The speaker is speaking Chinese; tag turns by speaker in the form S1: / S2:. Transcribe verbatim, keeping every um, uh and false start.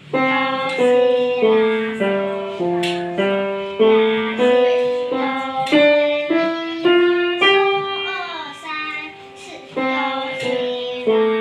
S1: 哆西拉嗦拉西哆咪咪嗦二三四哆西拉。